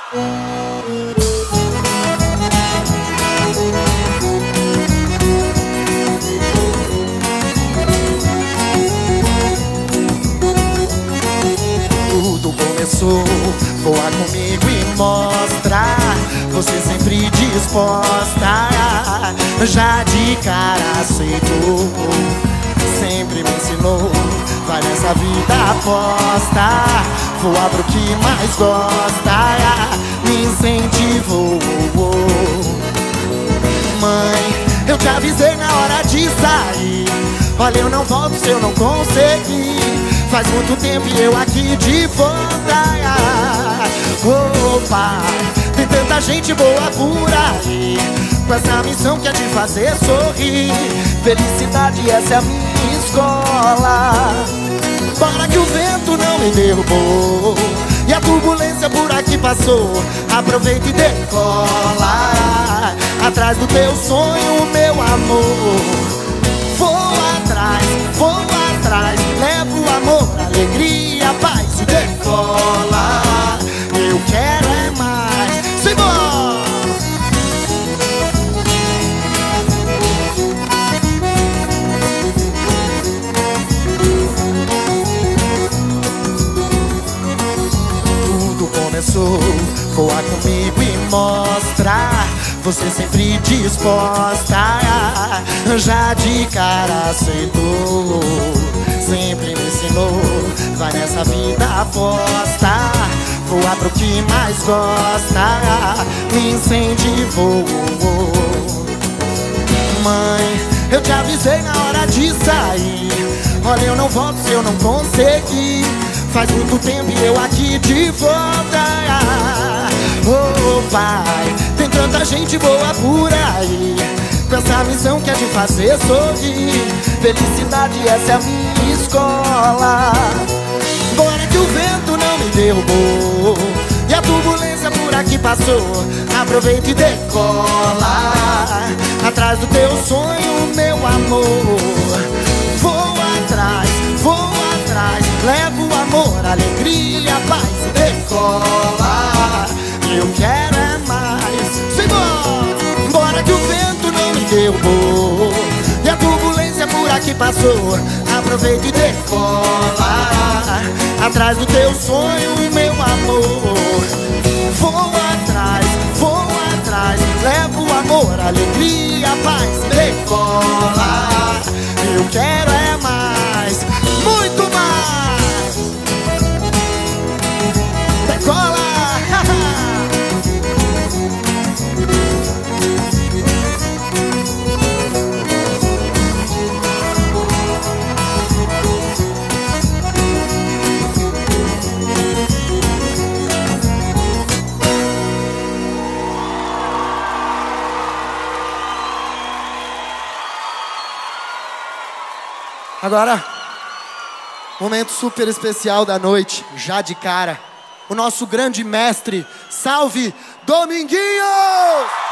Tudo começou, voa comigo e mostra você sempre disposta. Já de cara aceitou, sempre me ensinou, vai nessa vida aposta. Voa pro que mais gosta, me incentivou. Mãe, eu te avisei na hora de sair, olha, eu não volto se eu não conseguir. Faz muito tempo e eu aqui de volta. Oh pai, tem tanta gente boa por aí, com essa missão que é de fazer sorrir. Felicidade, essa é a minha escola. Para que o vento não me derrubou e a turbulência por aqui passou. Aproveita e decola, atrás do teu sonho, meu amor. Voa atrás, leva o amor, alegria, paz e decola. Eu quero é mais, simbora! Tudo começou, voa comigo e mostra você sempre disposta. Já de cara aceitou, sempre me ensinou, vai nessa vida aposta. Voa pro que mais gosta, me incentivou. Mãe, eu te avisei na hora de sair, olha, eu não volto se eu não conseguir. Faz muito tempo e eu aqui de volta. Oh pai, tem tanta gente boa por aí, com essa missão que é de fazer sorrir. Felicidade, essa é a minha escola. Bora que o vento não me derrubou e a turbulência por aqui passou. Aproveita e decola, atrás do teu sonho, meu amor. Voa atrás, leva o amor, alegria, paz e decola. Eu quero é mais, simbora! Bora que o vento não me derrubou e a turbulência por aqui passou. Aproveita e decola, atrás do teu sonho, meu amor. Voa atrás, leva o amor, alegria, paz e decola. Eu quero é mais, muito mais. Decola! Agora, momento super especial da noite, já de cara, o nosso grande mestre, salve Dominguinhos!